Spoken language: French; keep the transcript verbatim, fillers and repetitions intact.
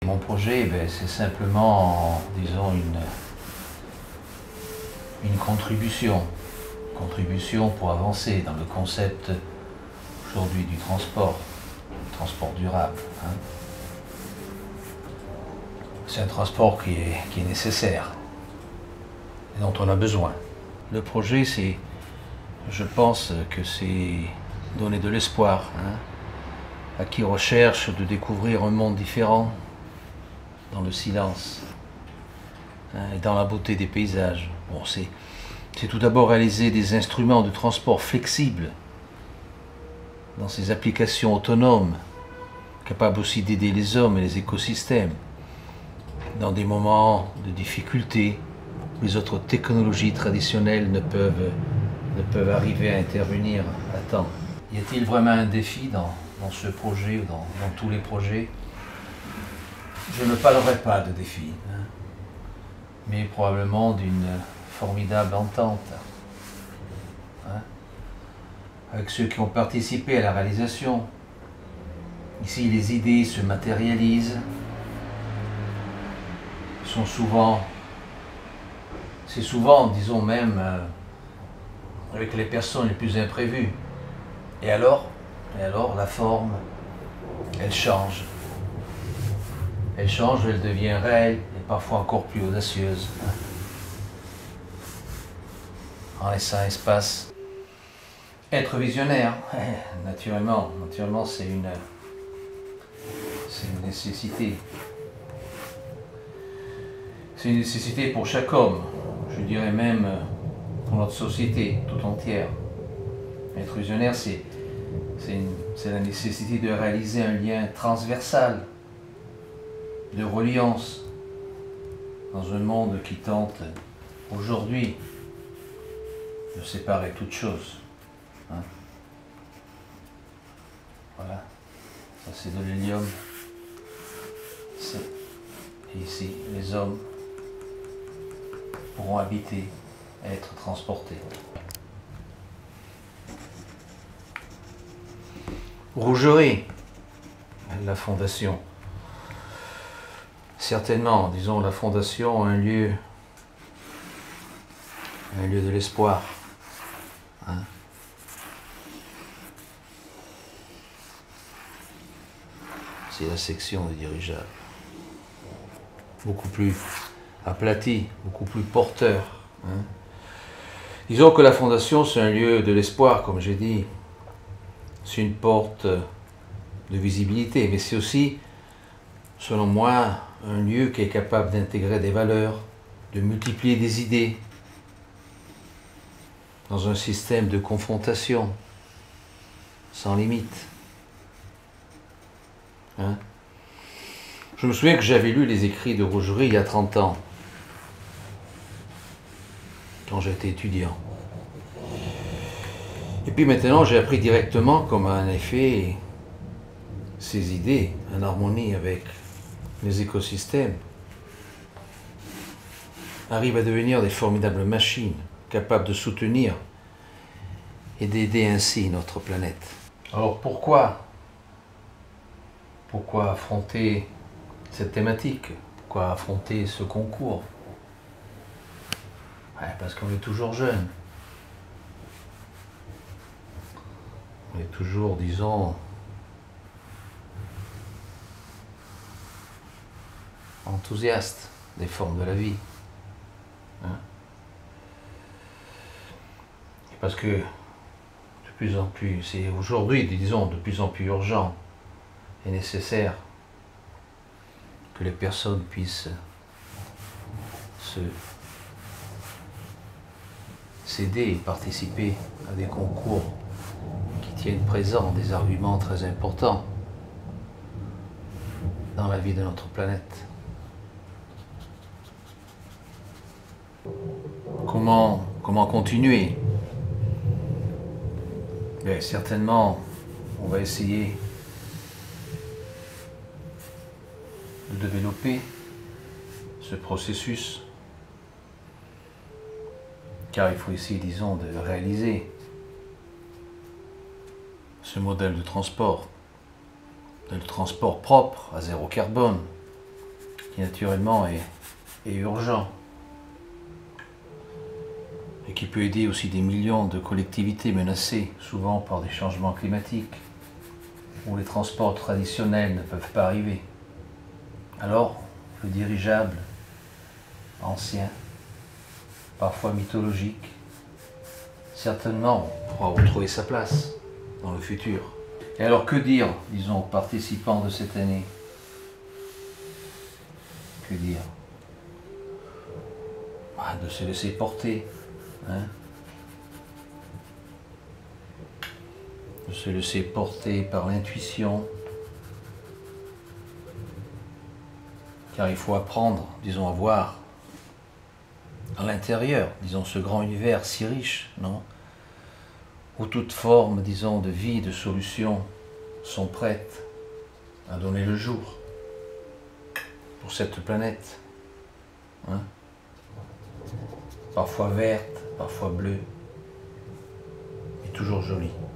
Mon projet, ben, c'est simplement, disons, une, une contribution. Contribution pour avancer dans le concept aujourd'hui du transport, du transport durable. Hein. C'est un transport qui est, qui est nécessaire et dont on a besoin. Le projet, c'est, je pense que c'est donner de l'espoir hein, à qui recherche de découvrir un monde différent dans le silence hein, et dans la beauté des paysages. Bon, c'est, c'est tout d'abord réaliser des instruments de transport flexibles dans ces applications autonomes, capables aussi d'aider les hommes et les écosystèmes dans des moments de difficulté où les autres technologies traditionnelles ne peuvent, ne peuvent arriver à intervenir à temps. Y a-t-il vraiment un défi dans, dans ce projet ou dans, dans tous les projets? Je ne parlerai pas de défi, hein, mais probablement d'une formidable entente hein, avec ceux qui ont participé à la réalisation. Ici, les idées se matérialisent, sont souvent, c'est souvent, disons même, euh, avec les personnes les plus imprévues. Et alors, et alors, la forme, elle change. Elle change, elle devient réelle et parfois encore plus audacieuse. En laissant espace. Être visionnaire, naturellement, naturellement c'est une, c'est une nécessité. C'est une nécessité pour chaque homme, je dirais même pour notre société tout entière. Être visionnaire, c'est c'est la nécessité de réaliser un lien transversal, de reliance, dans un monde qui tente aujourd'hui de séparer toutes choses. Hein? Voilà, ça c'est de l'hélium. Et ici, les hommes pourront habiter, être transportés. Rougerie, la fondation. Certainement, disons, la fondation, un lieu, un lieu de l'espoir. Hein. C'est la section des dirigeables. Beaucoup plus aplati, beaucoup plus porteur. Hein. Disons que la fondation, c'est un lieu de l'espoir, comme j'ai dit. C'est une porte de visibilité, mais c'est aussi, selon moi, un lieu qui est capable d'intégrer des valeurs, de multiplier des idées dans un système de confrontation sans limite. Hein? Je me souviens que j'avais lu les écrits de Rougerie il y a trente ans, quand j'étais étudiant. Et puis maintenant, j'ai appris directement comment, en effet, ces idées, en harmonie avec les écosystèmes, arrivent à devenir des formidables machines, capables de soutenir et d'aider ainsi notre planète. Alors pourquoi Pourquoi affronter cette thématique? Pourquoi affronter ce concours? Ouais, parce qu'on est toujours jeune. On est toujours, disons, enthousiaste des formes de la vie. Hein? Et parce que de plus en plus, c'est aujourd'hui, disons, de plus en plus urgent et nécessaire que les personnes puissent se s'aider et participer à des concours qui tiennent présent des arguments très importants dans la vie de notre planète. Comment, comment continuer? Bien, certainement, on va essayer de développer ce processus, car il faut essayer, disons, de réaliser ce modèle de transport, de transport propre, à zéro carbone, qui naturellement est, est urgent, et qui peut aider aussi des millions de collectivités menacées, souvent par des changements climatiques, où les transports traditionnels ne peuvent pas arriver. Alors, le dirigeable, ancien, parfois mythologique, certainement pourra retrouver sa place dans le futur. Et alors que dire, disons, aux participants de cette année? Que dire? Ah, de se laisser porter, hein? De se laisser porter par l'intuition, car il faut apprendre, disons, à voir à l'intérieur, disons, ce grand univers si riche, non? Où toutes formes, disons, de vie, de solutions sont prêtes à donner le jour pour cette planète, hein? Parfois verte, parfois bleue, mais toujours jolie.